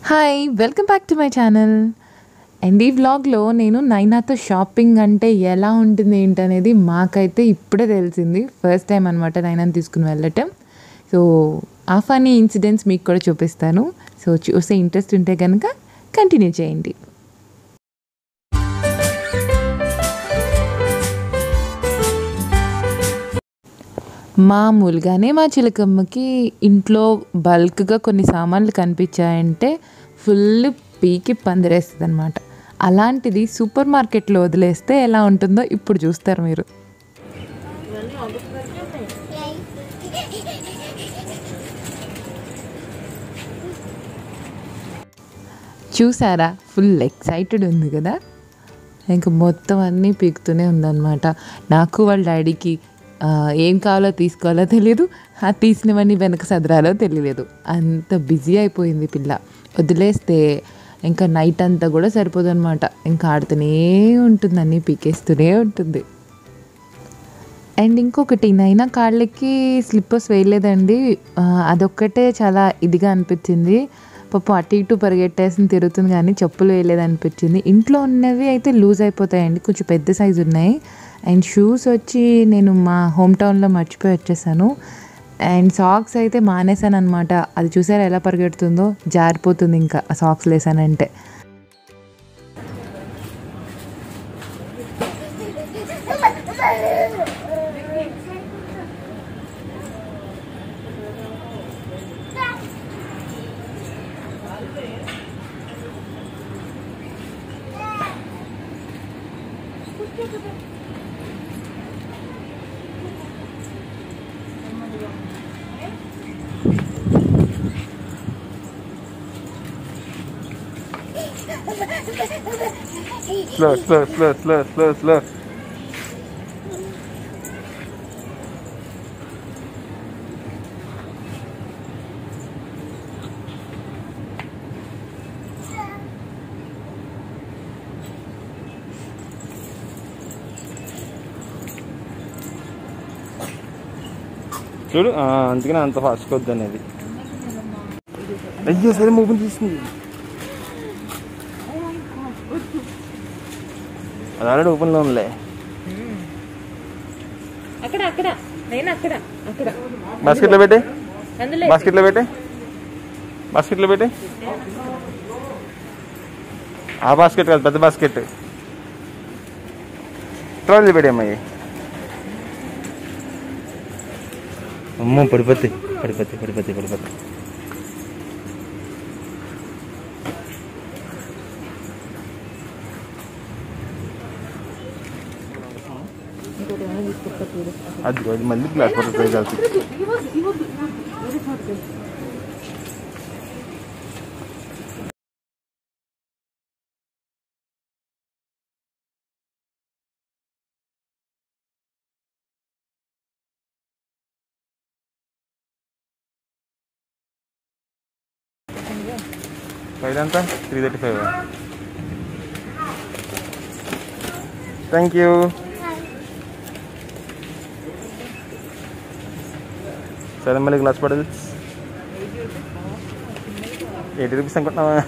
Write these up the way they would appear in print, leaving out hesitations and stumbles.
Hi welcome back to my channel. And ఈ వ్లాగ్లో నేను నైనాతో షాపింగ్ అంటే ఎలా ఉంటుంది ఏంటనేది మాకైతే ఇప్పుడే తెలిసింది. ఫస్ట్ టైం అనమాట నైనాని తీసుకుని వెళ్ళటం. సో ఆ ఫన్నీ ఇన్సిడెంట్స్ మీకు కూడా చూపిస్తాను. సో చూసే ఇంట్రెస్ట్ ఉంటే కనుక కంటిన్యూ చేయండి. మామూలుగానే మా చిలకమ్మకి ఇంట్లో బల్క్గా కొన్ని సామాన్లు కనిపించాయంటే ఫుల్ పీకి పందిరేస్తుంది అనమాట. అలాంటిది సూపర్ మార్కెట్లో వదిలేస్తే ఎలా ఉంటుందో ఇప్పుడు చూస్తారు మీరు. చూసారా, ఫుల్ ఎక్సైటెడ్ ఉంది కదా. ఇంకా మొత్తం అన్నీ పీకుతూనే ఉందన్నమాట. నాకు వాళ్ళ డాడీకి ఏం కావాలో తీసుకోవాలో తెలియదు, ఆ తీసినవన్నీ వెనక సదరాలో తెలియలేదు. అంత బిజీ అయిపోయింది పిల్ల. వదిలేస్తే ఇంకా నైట్ అంతా కూడా సరిపోదు అనమాట. ఇంకా ఆడుతూనే ఉంటుంది, అన్నీ పీకేస్తూనే ఉంటుంది. అండ్ ఇంకొకటి, నైనా కాళ్ళకి స్లిప్పర్స్ వేయలేదండి. అదొక్కటే చాలా ఇదిగా అనిపించింది. పాపం అటు ఇటు పరిగెట్టేసి తిరుగుతుంది కానీ చెప్పులు వేయలేదు అనిపించింది. ఇంట్లో ఉన్నవి అయితే లూజ్ అయిపోతాయండి, కొంచెం పెద్ద సైజు ఉన్నాయి. అండ్ షూస్ వచ్చి నేను మా హోమ్ టౌన్లో మర్చిపోయి వచ్చేసాను. అండ్ సాక్స్ అయితే మానేసాను అనమాట. అది చూసారా ఎలా పరిగెడుతుందో, జారిపోతుంది ఇంకా ఆ సాక్స్ వేసానంటే. Slow. చూడు, అందుకనే అంత ఫాస్ట్గా వద్దు అనేది. అయ్యో సరే ఓపెన్ చేసింది. అది ఆల్రెడీ ఓపెన్లో ఉందిలే. బాస్కెట్లో పెట్టే, బాస్కెట్లో పెట్టే. ఆ బాస్కెట్ కాదు, పెద్ద బాస్కెట్. ట్రాలీ పెట్టేమ్మయ్యి. అమ్మో పడిపోతే. అది మళ్ళీ గ్లాస్ వాటర్ ట్రై చేయాల్సి. ప్రైస్ ఎంత? 335. Thank you. సరే మళ్ళీ గ్లాస్ బాటిల్స్ 80 రూపీస్ అనుకుంటున్నావా?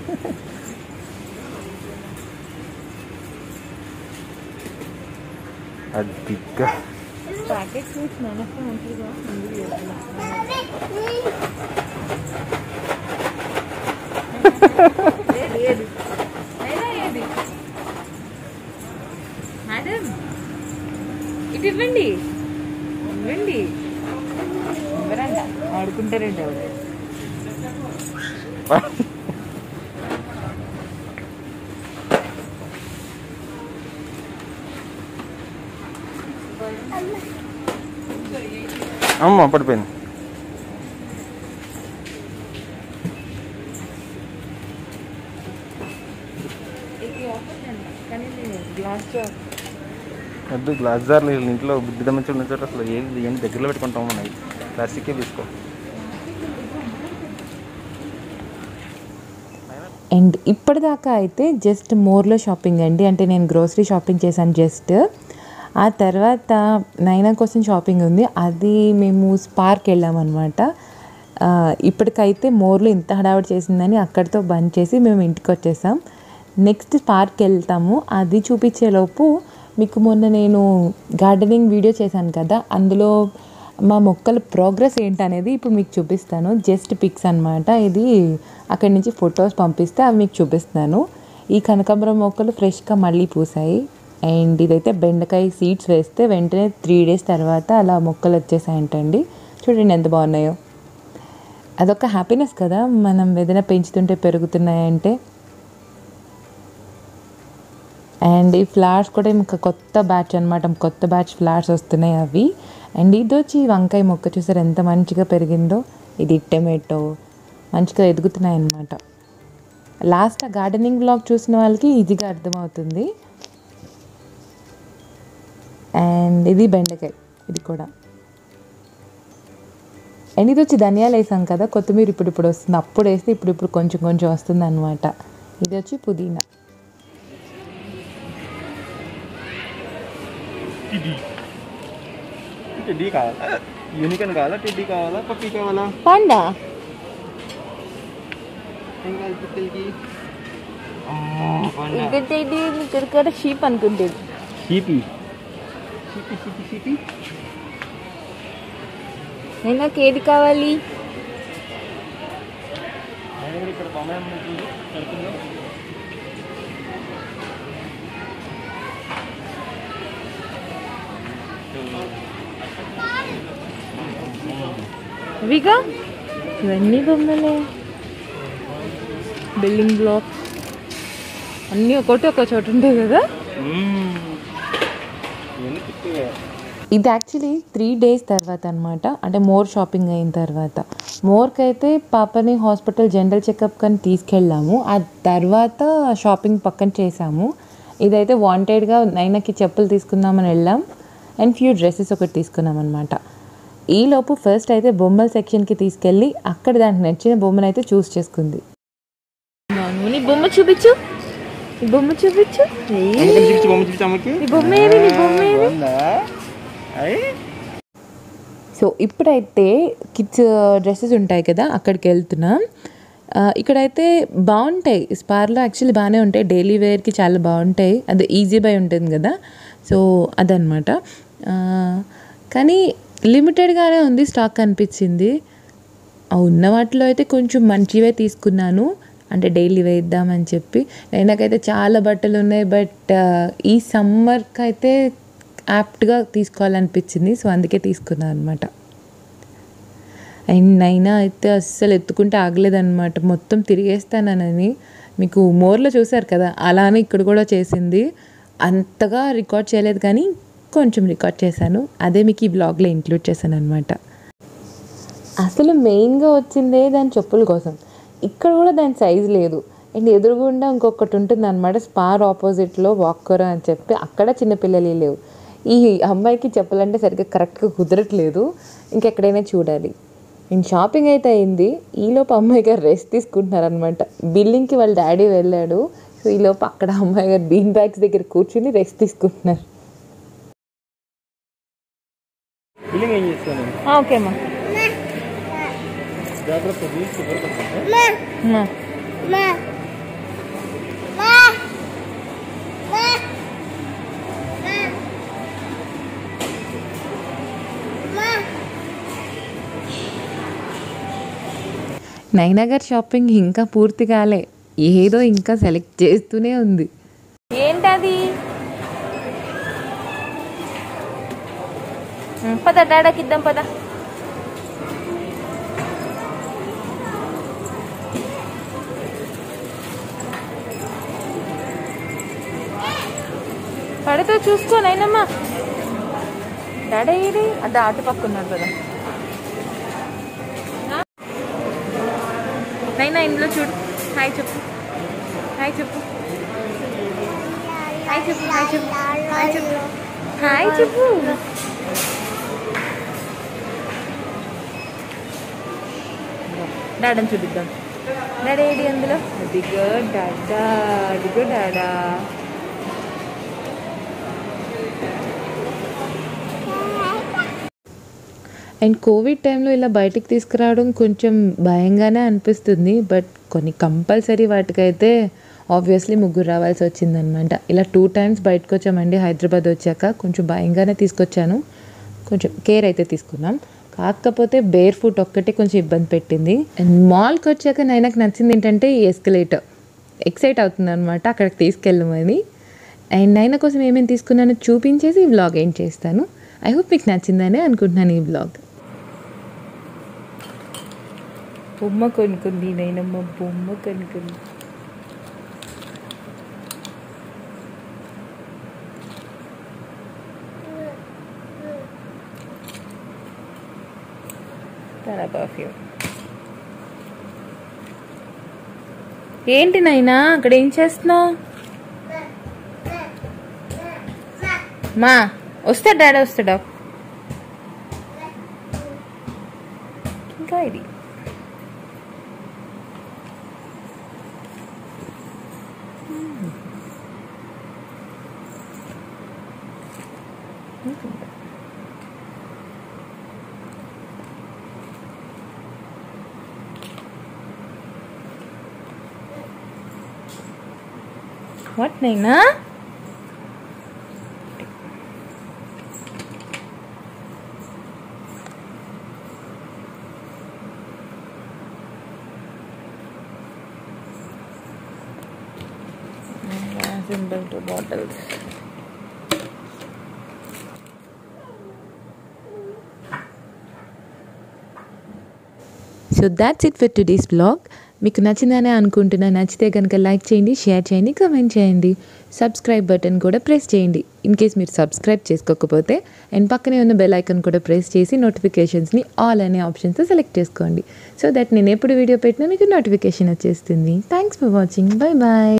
అదిగా మేడం ఇటు ఇవ్వండి, ఆడుకుంటారండి ఆవిడ. అమ్మ పడిపోయింది. వద్దు, గ్లాస్ జార్లు ఇంట్లో బుద్ధి మంచి ఉన్న చోట అసలు ఏంటి దగ్గరలో పెట్టుకుంటాం. ఉన్నాయి ప్లాస్టిక్కే తీసుకో. అండ్ ఇప్పటిదాకా అయితే జస్ట్ మోర్లో షాపింగ్ అండి, అంటే నేను గ్రోసరీ షాపింగ్ చేశాను జస్ట్. ఆ తర్వాత నైనా కోసం షాపింగ్ ఉంది, అది మేము స్పార్క్ వెళ్ళామన్నమాట. ఇప్పటికైతే మోర్లో ఇంత హడావిడి చేసిందని అక్కడితో బంద్ చేసి మేము ఇంటికి వచ్చేసాం. నెక్స్ట్ పార్క్ వెళ్తాము. అది చూపించేలోపు మీకు మొన్న నేను గార్డెనింగ్ వీడియో చేశాను కదా, అందులో మా మొక్కల ప్రోగ్రెస్ ఏంటనేది ఇప్పుడు మీకు చూపిస్తాను. జస్ట్ పిక్స్ అనమాట. ఇది అక్కడి నుంచి ఫొటోస్ పంపిస్తే అవి మీకు చూపిస్తాను. ఈ కనకాంబరం మొక్కలు ఫ్రెష్గా మళ్ళీ పూసాయి. అండ్ ఇదైతే బెండకాయ సీడ్స్ వేస్తే వెంటనే 3 days తర్వాత అలా మొక్కలు వచ్చేసాయంటండి. చూడండి ఎంత బాగున్నాయో. అదొక హ్యాపీనెస్ కదా, మనం ఏదైనా పెంచుతుంటే పెరుగుతున్నాయంటే. అండ్ ఈ ఫ్లవర్స్ కూడా ఇంకా కొత్త బ్యాచ్ అనమాట, కొత్త బ్యాచ్ ఫ్లవర్స్ వస్తున్నాయి అవి. అండ్ ఇది వచ్చి వంకాయ మొక్క చూసారు ఎంత మంచిగా పెరిగిందో. ఇది టమాటో మంచిగా ఎదుగుతున్నాయి అన్నమాట. లాస్ట్ గార్డెనింగ్ బ్లాగ్ చూసిన వాళ్ళకి ఈజీగా అర్థమవుతుంది. అండ్ ఇది బెండకాయ, ఇది కూడా. అండ్ ఇది వచ్చి ధనియాలు వేసాం కదా, కొత్తిమీర ఇప్పుడు వస్తుంది. అప్పుడు వేస్తే ఇప్పుడు కొంచెం కొంచెం వస్తుంది అనమాట. ఇది వచ్చి పుదీనా. టిడ్డీ కావాలా, యూనికార్న్ కావాలా, టిడ్డీ కావాలా, పప్పీ కావాలా, పాండా ఇక్కడ షీప్ అనుకుంటుంది. నాకు ఏది కావాలి? ఇవిగా ఇవన్నీ బొమ్మలే, బిల్డింగ్ బ్లాక్స్ అన్నీ ఒకటి ఒక చోట ఉంటాయి కదా. ఇది యాక్చువల్లీ 3 days తర్వాత అనమాట, అంటే మోర్ షాపింగ్ అయిన తర్వాత. మోర్కి అయితే పాపని హాస్పిటల్ జనరల్ చెకప్ కానీ తీసుకెళ్ళాము. ఆ తర్వాత షాపింగ్ పక్కన చేసాము. ఇదైతే వాంటెడ్గా నైనాకి చెప్పులు తీసుకుందామని వెళ్ళాం. అండ్ ఫ్యూ డ్రెస్సెస్ ఒకటి తీసుకున్నాం అనమాట. ఈలోపు ఫస్ట్ అయితే బొమ్మల సెక్షన్కి తీసుకెళ్ళి అక్కడ దానికి నచ్చిన బొమ్మను అయితే చూస్ చేసుకుంది. నీ బొమ్మ చూపించు, నీ బొమ్మ చూపించు, నీ బొమ్మ ఏది, నీ బొమ్మ ఏది. సో ఇప్పుడైతే కిడ్స్ డ్రెస్సెస్ ఉంటాయి కదా, అక్కడికి వెళ్తున్నాం. ఇక్కడైతే బాగుంటాయి. స్పార్లో యాక్చువల్లీ బాగానే ఉంటాయి, డైలీ వేర్కి చాలా బాగుంటాయి. అది ఈజీ బై ఉంటుంది కదా, సో అదనమాట. కానీ లిమిటెడ్గానే ఉంది, స్టాక్ అనిపించింది. ఉన్న వాటిలో అయితే కొంచెం మంచివే తీసుకున్నాను, అంటే డైలీ వేద్దామని చెప్పి. నాకైతే చాలా బట్టలు ఉన్నాయి, బట్ ఈ సమ్మర్కి అయితే యాప్ట్గా తీసుకోవాలనిపించింది, సో అందుకే తీసుకున్నాను అనమాట. అండ్ నైనా అయితే అస్సలు ఎత్తుకుంటే ఆగలేదన్నమాట, మొత్తం తిరిగేస్తానని. మీకు మోర్లో చూసారు కదా, అలానే ఇక్కడ కూడా చేసింది. అంతగా రికార్డ్ చేయలేదు కానీ కొంచెం రికార్డ్ చేశాను, అదే మీకు ఈ బ్లాగ్లో ఇంక్లూడ్ చేశాను అనమాట. అసలు మెయిన్గా వచ్చిందే దాని చెప్పుల కోసం. ఇక్కడ కూడా దాని సైజు లేదు. అండ్ ఎదురుగుండా ఇంకొకటి ఉంటుంది అనమాట, స్పార్ ఆపోజిట్లో వాక్కర్ అని చెప్పి, అక్కడ చిన్నపిల్లలు లేవు. ఈ అమ్మాయికి చెప్పాలంటే సరిగ్గా కరెక్ట్గా కుదరట్లేదు, ఇంకెక్కడైనా చూడాలి. నేను షాపింగ్ అయితే అయింది. ఈలోపు అమ్మాయి గారు రెస్ట్ తీసుకుంటున్నారనమాట. బిల్డింగ్కి వాళ్ళ డాడీ వెళ్ళాడు, సో ఈలోపు అక్కడ అమ్మాయి గారు బీన్ బ్యాగ్స్ దగ్గర కూర్చుని రెస్ట్ తీసుకుంటున్నారు. ఓకే అమ్మా. నైనా గారి షాపింగ్ ఇంకా పూర్తి కాలే, ఏదో ఇంకా సెలెక్ట్ చేస్తూనే ఉంది. ఏంటది? పద డాడాకి ఇద్దాం, పద. పడితే చూసుకో నైనమ్మా. డాడీ ఇది అడ్డ ఆటు పక్కున్నాడు కదా నైనా, ఇందులో చూడు. హాయ్ చెప్పు, హాయ్ చెప్పు, హాయ్ చెప్పు, హాయ్ చెప్పు, హాయ్ చెప్పు, హాయ్ చెప్పు. డాడని చూపిద్దాం. డాడీ ఏడి అందులో? అదిగో డాడా, అదిగో డాడా. అండ్ కోవిడ్ టైంలో ఇలా బయటికి తీసుకురావడం కొంచెం భయంగానే అనిపిస్తుంది. బట్ కొన్ని కంపల్సరీ వాటికైతే ఆబ్వియస్లీ ముగ్గురు రావాల్సి వచ్చిందనమాట. ఇలా 2 times బయటకు వచ్చామండి హైదరాబాద్ వచ్చాక. కొంచెం భయంగానే తీసుకొచ్చాను, కొంచెం కేర్ అయితే తీసుకున్నాం. కాకపోతే బేర్ ఫుట్ ఒక్కటే కొంచెం ఇబ్బంది పెట్టింది. అండ్ మాల్కి వచ్చాక నాకు నచ్చింది ఏంటంటే ఈ ఎస్కలేటర్. ఎక్సైట్ అవుతుంది అనమాట అక్కడికి తీసుకెళ్ళమని. అండ్ నైనా కోసం ఏమేమి తీసుకున్నానో చూపించేసి ఈ వ్లాగ్ ఏం చేస్తాను. ఐ హోప్ మీకు నచ్చిందనే అనుకుంటున్నాను ఈ వ్లాగ్. బొమ్మ కొనుక్కుంది నైనమ్మ, బొమ్మ కొనుక్కుంది. తన పర్ఫ్యూమ్. ఏంటి నైనా అక్కడ ఏం చేస్తున్నావు? మా వస్తాడు, డాడీ వస్తాడా? ఇంకా ఇది వాట్ నైనా? Simple to bottles. So that's it for today's vlog. మీకు నచ్చిందనే అనుకుంటున్నా. నచ్చితే కనుక లైక్ చేయండి, షేర్ చేయండి, కామెంట్ చేయండి. సబ్స్క్రైబ్ బటన్ కూడా ప్రెస్ చేయండి ఇన్ కేస్ మీరు సబ్స్క్రైబ్ చేసుకోకపోతే. అండ్ పక్కనే ఉన్న బెల్ ఐకాన్ కూడా ప్రెస్ చేసి నోటిఫికేషన్స్ని ఆల్ అనే ఆప్షన్స్ సెలెక్ట్ చేసుకోండి. సో దట్ నేను ఎప్పుడు వీడియో పెట్టినా మీకు నోటిఫికేషన్ వచ్చేస్తుంది. Thanks for watching. Bye bye.